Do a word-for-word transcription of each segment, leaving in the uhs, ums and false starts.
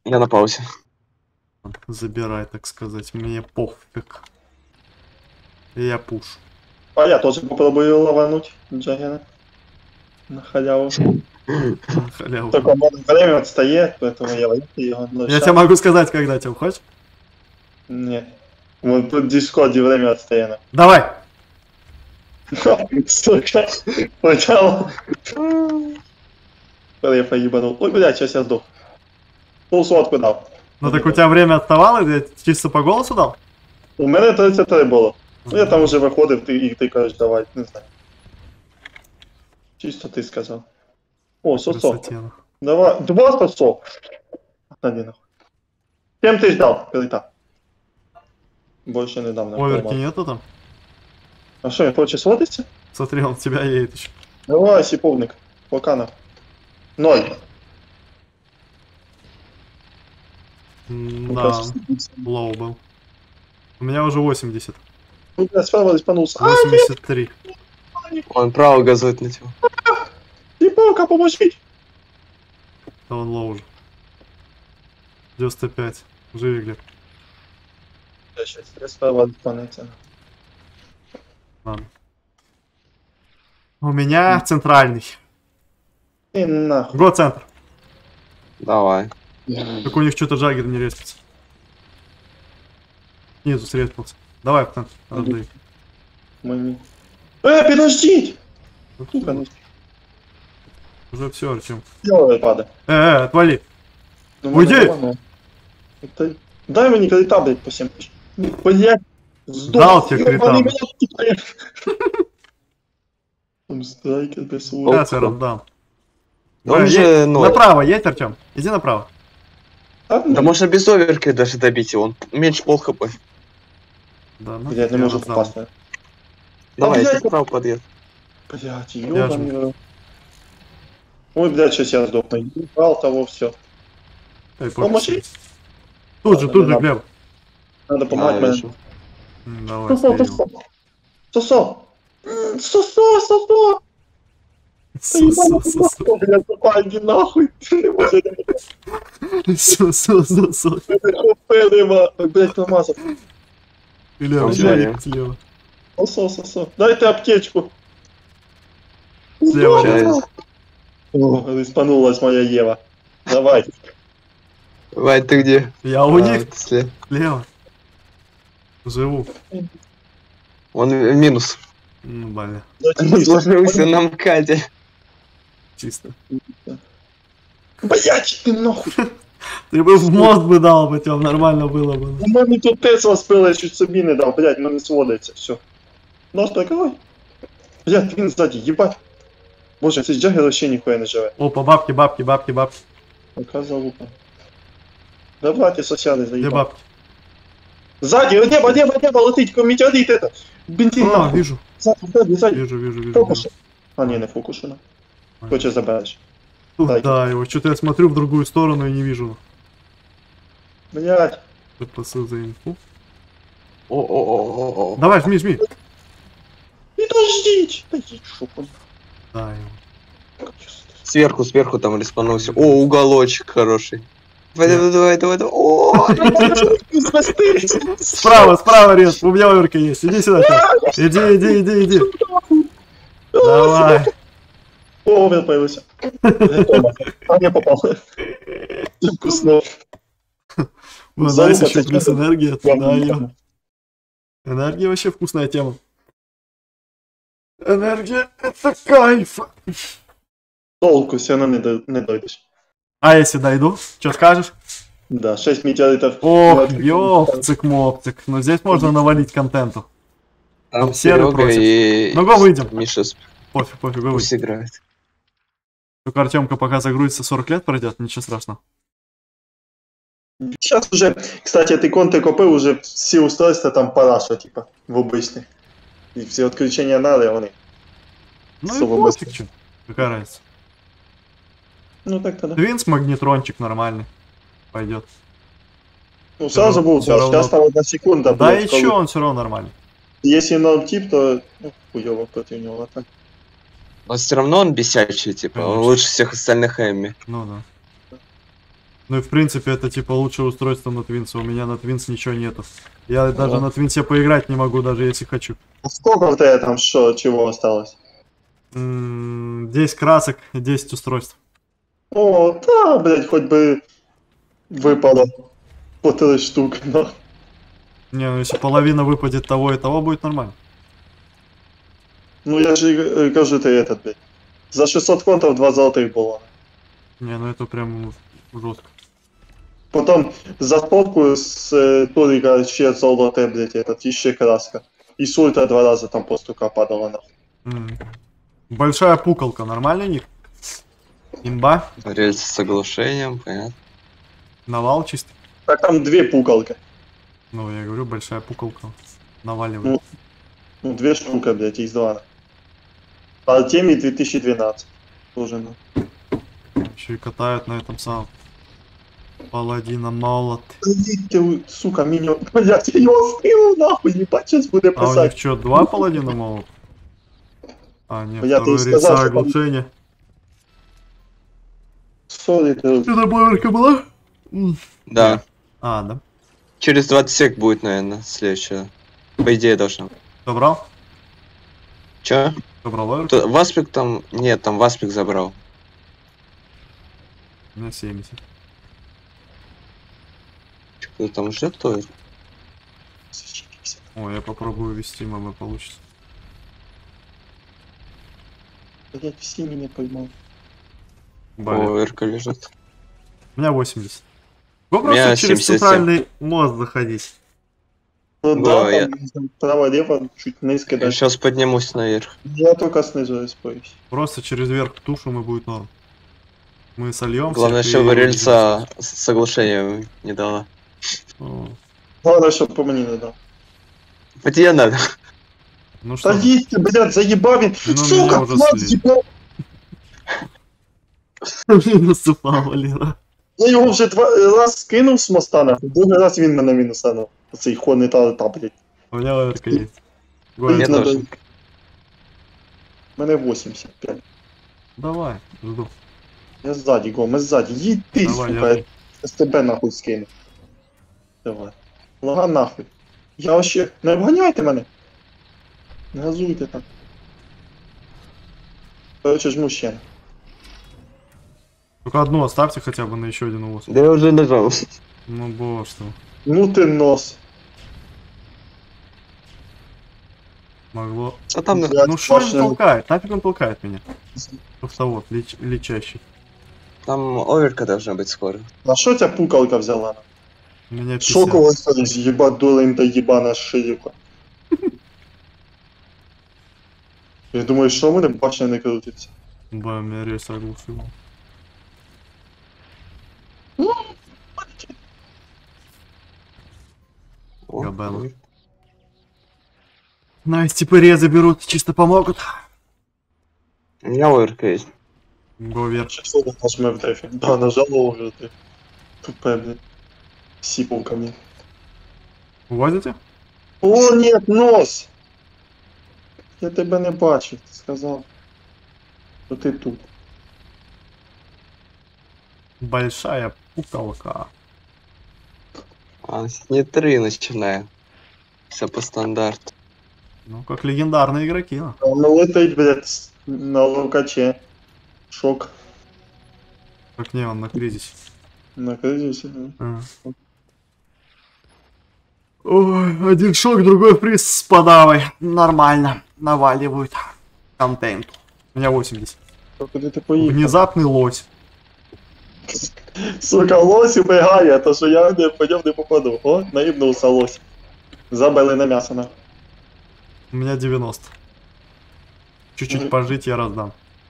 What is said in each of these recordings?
Я на паузе. Забирай, так сказать, мне пофиг. И я пуш. А я тоже попробую лавануть Джаггера. На халяву. На халяву. Только он время отстает, поэтому я возьму его. Я тебе могу сказать, когда тебе хочешь? Нет. Вот тут в дискорде время отстояно. Давай! Сука. Понял. Я поебанул. Ой, блядь, сейчас я сдох. Полсотку дал. Ну так у тебя время отставало, я чисто по голосу дал? У мене тридцять три було. Ну я там уже виходив, ти, і ти кажеш, давай, не знаю. Чисто ти сказав. О, сосо. Красотена. Давай, два сосо. Один нахуй. Кем ти ждав, перейта? Больше не дам на Оверки нету там? А що, він хоче сводиться? Смотри, он в тебя едет еще. Давай, сіповник. Пока на. Ноль. Да, лоу был. У меня уже восемьдесят. Ну, бля, справа спанулся. А, восемьдесят три. Он право газует на тебя. сіповка, поможіть. Да он лоу уже. девяносто пять. Живи, Глеб. Я щас, я справа спанеться. Ладно. У меня центральный. І нахуй. Го центр. Давай. Так у них что-то Джаггер не респится. Снизу среспался. Давай в центр. Раздай. Мені. Е, підождіть! Сука, ну, Уже все, Артем. Йой, падає. Э, э, отвали. Ну, Уйди! мене нормально. Ти- Дай мені кредита, блядь, по сім тисяч. Блядь, здох. Дал тебе Ёбаний, кредита. блядь, тікає. Там страйкер без слова. Сейчас я раздам. Он Э, же е- ноль. Направо едь, Артем. Иди направо. А, Да можно без оверки даже добить его, он меньше пол хп. Да, ну, блядь, не я можу раздам. впасти. Давай, блядь. если справа подъезд. Блядь, Я ёбаный рот. Ой, блядь, сейчас я сдохну. Ебал того, все. Эй, Помощи. пофиг. Тут же, тут же, Надо. Глеб. Надо А, помогать мне. вижу. М, Давай, Сосо, вперед. сосо. Сосо. М, Сосо, сосо. Сосо, сосо. Блядь, попай, иди нахуй. Не може, не Сосо, сосо. хп нема. Ой, блядь, намазав. Глеб, Там слева, сзади. слева. Сосо, сосо. Дайте аптечку. Слева, Сейчас. О, респанулась моя Ева. Давай. Давай, ты где? Я у А, них ты слева. слева. Живу. Он в минус. Ну, бля, Сложился на МКАДе. чисто. Блять, ты нахуй. Ты бы в мозг бы дал бы, Тём, нормально было бы. У мене тут Тесла спила, я чуть собі не дав, блять, ну не сводиться, все. Наш прикривай. Блять, він ззаді, їбать. Боже, цей Джаггер вообще ніхуя не живе. Опа, бабки, бабки, бабки, бабки. Яка залупа. Давайте сосяди Где заїбав. бабки? Ззаді, небо, небо, небо, летить, метеорит это. Бензин А, нахуй. вижу, Ззаді, ззаді, ззаді. вижу, вижу, вижу. Фокус. вижу. А, ні, не фокушено. Хоче забереш. Туда его. Что-то я смотрю в другую сторону и не вижу. Блять. Спасибо за инфу. О-о-о-о-о. Давай, жми, жми. Підождіть. Та їдь шопом. Да, его. Сверху, сверху там респанулся. О, уголочек хороший. Давай, давай, давай, давай, давай. О, Справа, справа, Рез, у меня оверка есть. Иди сюда, Тём. Иди, иди, иди, иди. Давай. О, він появився. А, не попав. Вкусно. У нас Залупа, еще ты плюс чё? энергия. Да, ё. Энергия вообще вкусная тема. Энергия — это кайф. Толку все равно не, до, не дойдеш. А если дойду, что скажешь? Да, шесть метеоритов. Ох, ёпцик-мопцик. Но здесь можно навалить контенту. Там Серый Серега против. и Ну, го выйдем. Миша с- Пофиг, пофиг, го пусть выйдем. играет. Только Артемка пока загрузится, сорок лет пройдет, ничего страшного. Сейчас уже, кстати, ты конты купил, уже все устройства там параша, типа, в обычных. И все отключения надо, они. Ну Особо и пофиг, чё. Какая разница. Ну так тогда. Твинс, магнитрончик нормальный. Пойдет. Ну сразу всё будет, равно. сейчас там одна секунда. Да блядь, и чё, коли- он все равно нормальный. Если ноль тип, то ну, хуёво против него. А так. Но все равно он бесячий, типа, он Конечно. лучше всех остальных Эмми. Ну да. Ну и в принципе это типа лучшее устройство на Твинсе. У меня на Твинс ничего нету. Я даже на Твинсе поиграть не могу, даже если хочу. Сколько у тебя там что, чего осталось? М, десять красок и десять устройств. О, да, блядь, хоть бы выпало по три штуки, но... Не, ну если половина выпадет того и того, будет нормально. Ну я же э, кажу, ты этот, блядь. За шестьсот фунтов два золотых было. Не, ну это прям жестко. Потом за сотку с э, Турика еще золотое, блядь, этот, еще краска. И с ультра два раза там по стука падала, нахуй. М. Большая пукалка, нормально у них? Имба? Рельсы с оглушением, понятно. Навал чистый? Так там две пукалки. Ну, я говорю, большая пукалка. Наваливает. Ну, ну две штуки, блядь, из два. А Артемий две тысячи двенадцать. Тоже, ну. Еще и катают на этом самом. Паладина молот. Ты, сука, меня... Блядь, я его скинул, нахуй, ебать, сейчас буду А у них писать. что, два паладина молот? А, нет, Я второй тебе рельса сказал, что там- оглушения. Сори, ты... Это боверка была? М. Да. А, да. Через двадцать сек будет, наверное, следующая. По идее должно быть. Собрал? Чё? Собрал боверку? Т- Васпик там... Нет, там Васпик забрал. У меня семьдесят. Кто там ждет, то? Ой, я попробую ввести, мама, получится. Блядь, все меня поймал. Бали. О, Эрка лежит. У меня восемьдесят. Вы У меня просто через семьдесят семь. центральный мост заходить. Ну Да, да, я- там право-лево, чуть низко Я дальше. сейчас поднимусь наверх. Я только снизу исправюсь. Просто через верх тушим и будет норм. Мы сольем. Главное, чтобы рельса с с оглушением не дала. Главное, чтобы по мне не дал. По тебе надо. Ну что, Да есть ты, блядь, заебави! Ну, меня Сука, уже мать слили. ебал! наступал, Валера. Я його вже два раз скинув з моста, нахуй. Другий раз він мене мінусанув. Оцей ходний та, блядь. У меня лаверка есть. Мне Гоня. надо- тоже. У мене вісімдесят п'ять. Давай, жду. Я ззаді, го, ми ззаді. Їдь ти, Давай, сука, я я з тебе нахуй скину. Давай. Лага нахуй. Я вообще... Не обганяйте мене. Не газуйте так. Короче, жму ще. Только одну оставьте хотя бы на еще один увоз. Да я уже нажал. Ну боже что. Ну ти нос. Могло. А там... Я Ну что он башню- толкает? Нафиг он толкает меня? Автовод, леч... лечащий. Там оверка должна быть скоро. На що ця пукалка взяла? У меня пятьдесят. Шоково стоїть, їбать дулень та їбана шиївка. Я думаю, що в мене башня не крутиться. Ба, меня рельс оглушил. О, Габелла. Найс, типа резы берут, чисто помогут. У меня оверка есть. Го вверх. Що ти нажме в дефі? Да, нажало вже ти. Тупе, блядь. Сіпалками. Увозите? О, нет, нос! Я тебе не бачив, ти сказав. Що ти тут. Большая пукалка. А, с не три начинаем. Все по стандарту. Ну, как легендарные игроки. Ну. Ну летить, блядь, с- на ловкаче. Шок. Как не он на кризисе. На кризисе. А. Ой, один шок, другой приз с подавой. Нормально. Наваливают. Контент. У меня восемьдесят. А куди ти поїхав? Внезапный лось. Сука, лось убегає, то що я не по ньому не попаду. О, наїбнувся лось. Забили на м'ясо, на. У меня девяносто. Чуть-чуть Мгм. пожить я раздам.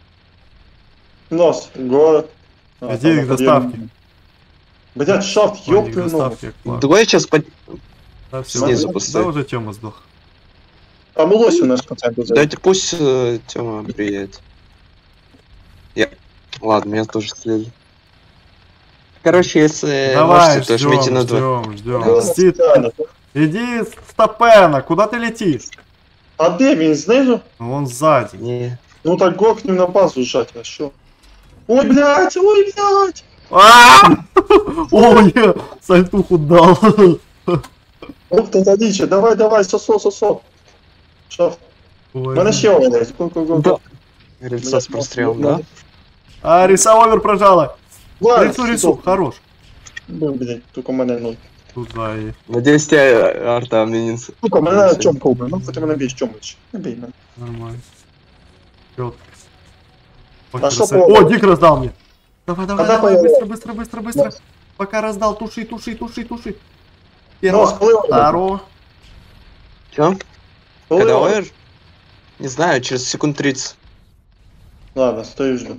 Нос, город. А, Где там их находили- доставки? Блядь, шафт, Планик ёб твою ногу. доставки, как план. Давай сейчас под... Да, всё, снизу да, поставь. да уже Тёма сдох. Там лось у нас концерт взяв. Дайте пусть э, Тёма приедет. Я... Ладно, меня тоже слили. Короче, если Давай, можете, то жмите ждем, на два. ждем, ждем. Ну, Стит, спеціально. иди стопена, куда ты летишь? А де він знизу? Он сзади. Не. Ну так гокнем на базу жать, а що? Ой, блядь, ой, блядь! А! О, я сальтуху дал. Ух ты, задича, давай, давай, сосо, сосо. Що? У мене ще овець, ку-ку-ку. Да. Рельса с прострелом, да? А, риса овер прожала. Ладно, Рису, рису, хорош. Ну, блядь, тільки мене нуль. Туда и... Надеюсь, тебя арта минус. Сука, мене чомка убив, ну хоч мене бій чомич. Не бій мене. Нормально. Чётко. А шо О, по- дик раздал мне. Давай, давай, Когда давай, появится? быстро, быстро, быстро, быстро. Пока раздал, туши, туши, туши, туши. Ну, Первого, спалив. второго. Чё? Когда Спалив. овер? Не знаю, через секунд тридцать. Ладно, стою жду.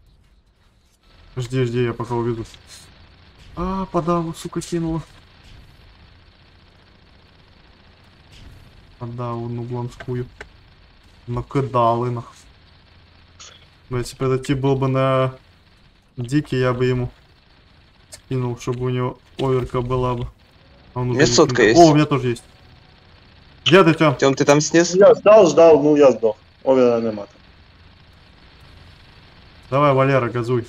Жди, жди, я пока уведу. А, подаву, сука, кинула. Подаву, ну, бланскую. Накидали, нах. Ну, если бы этот тип был бы на дикий, я бы ему скинул, чтобы у него оверка была бы. А он У уже меня не сотка кинул. есть. О, у меня тоже есть. Где ты, Тём? Тём, ты там снес? Я ждав, ждав, ну я здох. Овера нема. Давай, Валера, газуй.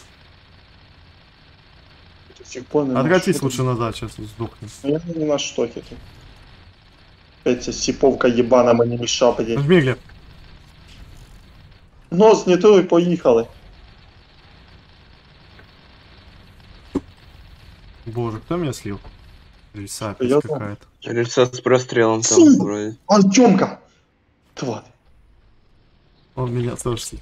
Чекпоинт нема. Откатись Що лучше тут? назад, сейчас сдохнем. Я не на штоке тут. Опять ця сіповка єбана мені міша, блядь. Нажми, Глеб. Нос не той, поїхали. Боже, кто меня слил? Рельса опять Я какая-то. Рельса с прострелом там Фу. вроде. Артемка! Тварь. Он меня тоже слил.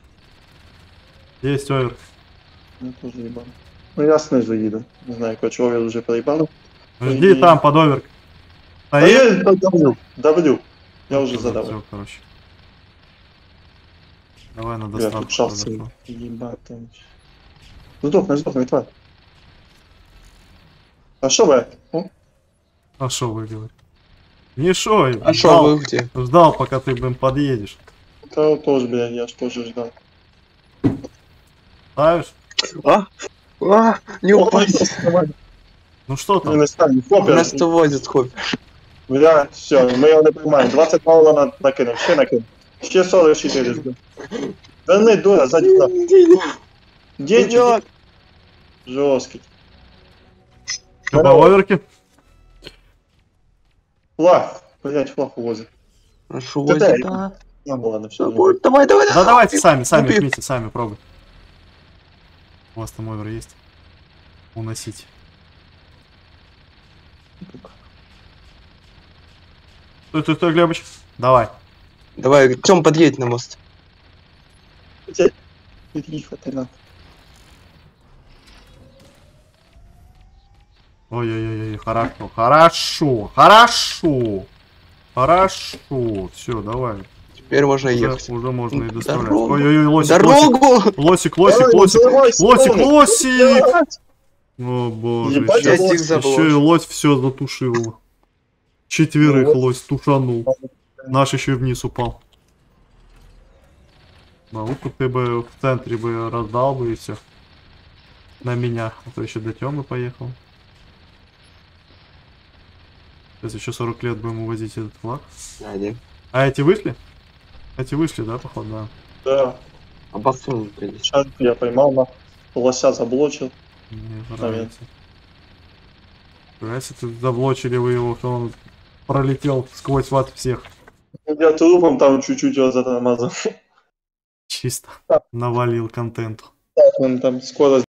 Есть овер. Ну тоже ебано. Ну я снизу їду. Не знаю, короче, овер вже проїбано. Жди И- там, под овер. А я давлю, давлю. Я вже задав. Все, короче. Давай на Я доставку. тут шавці. подошел. Єбати. Здохни, здохни, тварь. А що ви? О? А шо вы говорите? Не шо, А шо ждал, вы где? ждал, пока ты, блин, подъедешь. Та теж, блядь, я ж теж ждав. Ставишь? А? А? Не упасть. Ну что Не там? не стань, хлопець. Нас то возят, хоп. Бля, все, ми його не приймаємо. двадцять балів на- накинув, ще накинув. Ще сорок чотири жду. Да не, дура, ззаді на. Денчик. Идёт. Жорсткий. Что по оверке? Флаг. Блять, флаг увозить. А шо Да возят? дай. Да. Ну ладно, все. Давай, давай, давай. Да давайте сами, сами Купи. жмите, сами пробуй. У вас там овер есть? Уносите. Стой, стой, стой, Глебыч. Давай. Давай, Тём, подъедь на мост. Під'їхати на. Ой-ой-ой, хорошо, хорошо, хорошо. Хорошо. Все, давай. Теперь можно Уже, ехать. уже можно и доставлять. Дорогу. Ой-ой-ой, лосик, лосик. Дорогу! Лосик, лосик, Давай, лосик. давай, Лосик, стороны. лосик. Блядь. О боже, Ебать, еще, Я стих лось. забыл. еще и лось все затушил. Четверых Ну, лось тушанул. Наш еще и вниз упал. Науку ты бы в центре бы раздал бы и все. На меня. А то еще до Тёмы поехал. Сейчас еще сорок лет будем увозить этот флаг. Один. А эти вышли? Эти вышли, да, походу, да. Да. А бассейн прилетел. Сейчас я поймал на. Лося заблочил. Мне нравится. Если ты заблочили вы его, то он пролетел сквозь вас всех. Я трупом там чуть-чуть его затормозил. Чисто навалил контенту. Так, он там скоро